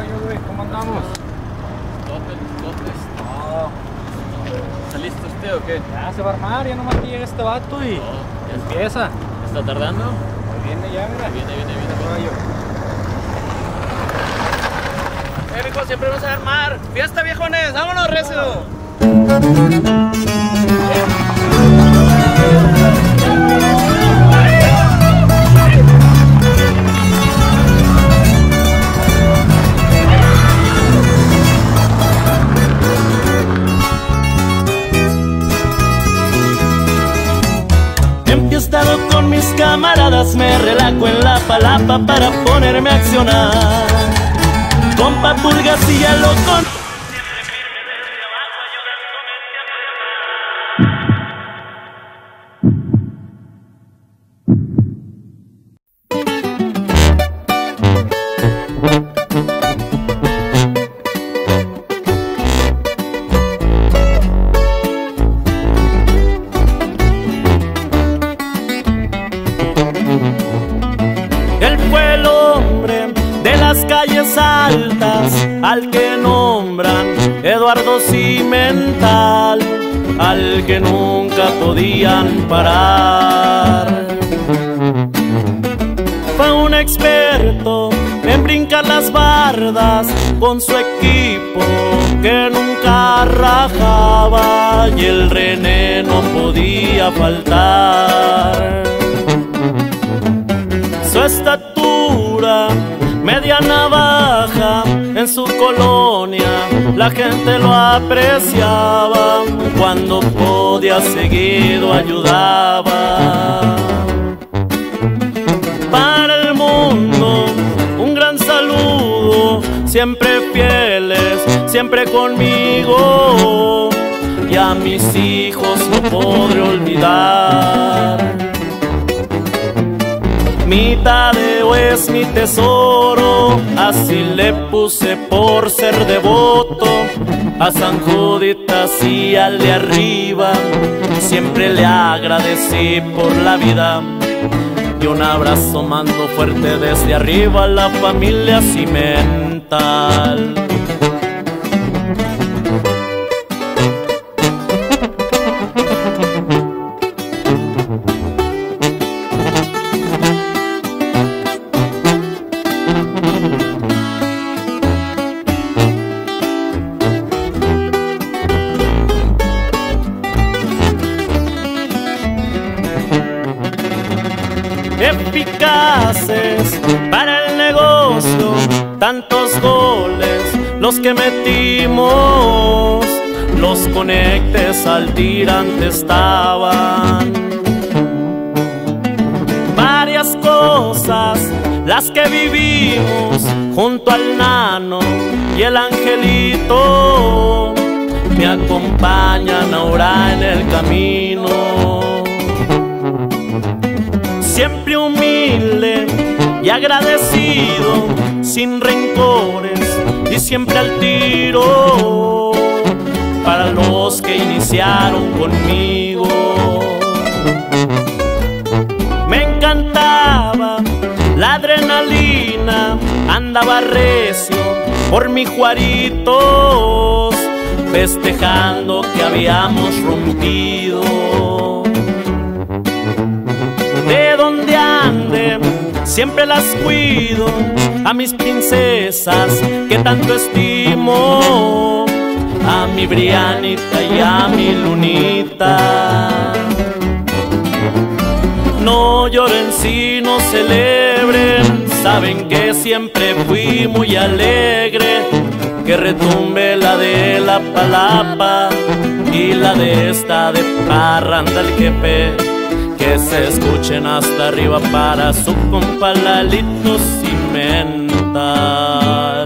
rollo, güey? ¿Cómo andamos? Los ¿Está listo usted o qué? Ya se va a armar, ya nomás que llega este vato y empieza. ¿Está tardando? Ahí viene ya, mira. Viene. Rollo. Mijo, siempre vamos a armar. ¡Fiesta, viejones! ¡Vámonos, recio! Enfiestado con mis camaradas me relajo en la palapa para ponerme a accionar. Compa Pulgas y ya lo con... Él fue el hombre de las calles altas, al que nombran Eduardo Cimental, al que nunca podían parar. Fue un experto en brincar las bardas con su equipo que nunca rajaba, y el René no podía faltar. Su estatura mediana baja, en su colonia la gente lo apreciaba, cuando podía seguido ayudaba. Para el mundo un gran saludo, siempre fieles, siempre conmigo, y a mis hijos no podré olvidar. Mi Tadeo es mi tesoro, así le puse por ser devoto. A San Juditas y al de arriba siempre le agradecí por la vida. Y un abrazo mando fuerte desde arriba a la familia Cimental. Eficaces para el negocio, tantos goles los que metimos, los conectes al tirante estaban. Varias cosas las que vivimos junto al Nano y el Angelito me acompañan ahora en el camino. Siempre humilde y agradecido, sin rencores y siempre al tiro, para los que iniciaron conmigo. Me encantaba la adrenalina, andaba recio por mi Juaritos, festejando que habíamos rompido. De donde ande, siempre las cuido, a mis princesas que tanto estimo, a mi Brianita y a mi Lunita. No lloren si no celebren, saben que siempre fui muy alegre. Que retumbe la de la palapa y la de esta de parranda el jefe, que se escuchen hasta arriba para su compa Lalito Cimental.